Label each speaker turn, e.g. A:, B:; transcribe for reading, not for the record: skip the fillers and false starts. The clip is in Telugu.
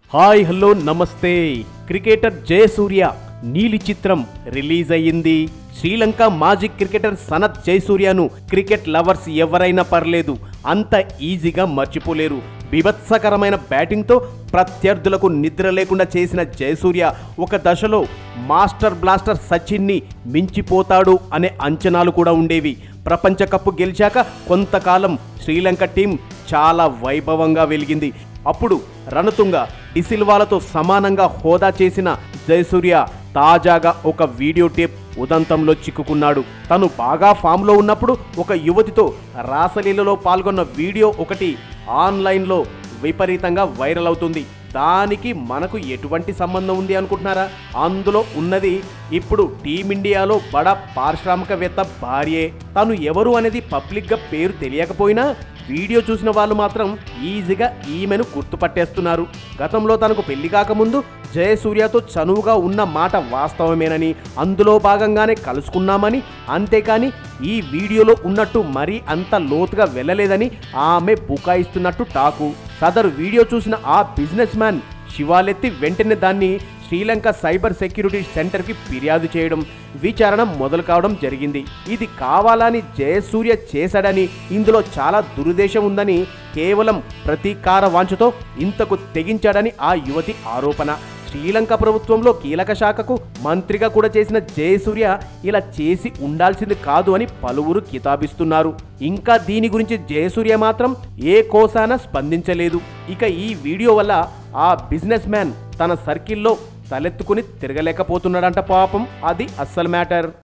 A: హాయ్ హలో నమస్తే. క్రికెటర్ జయసూర్య నీలి చిత్రం రిలీజ్ అయ్యింది. శ్రీలంక మాజీ క్రికెటర్ సనత్ జయసూర్యను క్రికెట్ లవర్స్ ఎవరైనా పర్లేదు అంత ఈజీగా మర్చిపోలేరు. బీభత్సకరమైన బ్యాటింగ్తో ప్రత్యర్థులకు నిద్ర లేకుండా చేసిన జయసూర్య ఒక దశలో మాస్టర్ బ్లాస్టర్ సచిన్ని మించిపోతాడు అనే అంచనాలు కూడా ఉండేవి. ప్రపంచ కప్ గెలిచాక కొంతకాలం శ్రీలంక టీం చాలా వైభవంగా వెలిగింది. అప్పుడు రణతుంగ డిసిల్వాలతో సమానంగా హోదా చేసిన జయసూర్య తాజాగా ఒక వీడియో టేప్ ఉదంతంలో చిక్కుకున్నాడు. తను బాగా ఫామ్లో ఉన్నప్పుడు ఒక యువతితో రాసలీలలో పాల్గొన్న వీడియో ఒకటి ఆన్లైన్లో విపరీతంగా వైరల్ అవుతుంది. దానికి మనకు ఎటువంటి సంబంధం ఉంది అనుకుంటున్నారా? అందులో ఉన్నది ఇప్పుడు టీమిండియాలో బడా పారిశ్రామికవేత్త భార్యే. తను ఎవరు అనేది పబ్లిక్గా పేరు తెలియకపోయినా వీడియో చూసిన వాళ్ళు మాత్రం ఈజీగా ఈమెను గుర్తుపట్టేస్తున్నారు. గతంలో తనకు పెళ్లి కాకముందు జయసూర్యతో చనువుగా ఉన్న మాట వాస్తవమేనని, అందులో భాగంగానే కలుసుకున్నామని, అంతేకాని ఈ వీడియోలో ఉన్నట్టు మరీ అంత లోతుగా వెళ్ళలేదని ఆమె బుకాయిస్తున్నట్టు టాకు. సదరు వీడియో చూసిన ఆ బిజినెస్ మ్యాన్ శివాలెత్తి వెంటనే దాన్ని శ్రీలంక సైబర్ సెక్యూరిటీ సెంటర్కి ఫిర్యాదు చేయడం, విచారణ మొదలు కావడం జరిగింది. ఇది కావాలని జయసూర్య చేశాడని, ఇందులో చాలా దురుద్దేశం ఉందని, కేవలం ప్రతీకార వాంఛతో ఇంతకు తెగించాడని ఆ యువతి ఆరోపణ. శ్రీలంక ప్రభుత్వంలో కీలక శాఖకు మంత్రిగా కూడా చేసిన జయసూర్య ఇలా చేసి ఉండాల్సింది కాదు అని పలువురు కితాబిస్తున్నారు. ఇంకా దీని గురించి జయసూర్య మాత్రం ఏ కోసాన స్పందించలేదు. ఇక ఈ వీడియో వల్ల ఆ బిజినెస్ మ్యాన్ తన సర్కిల్లో తలెత్తుకుని తిరగలేకపోతున్నాడంట. పాపం, అది అస్సలు మ్యాటర్.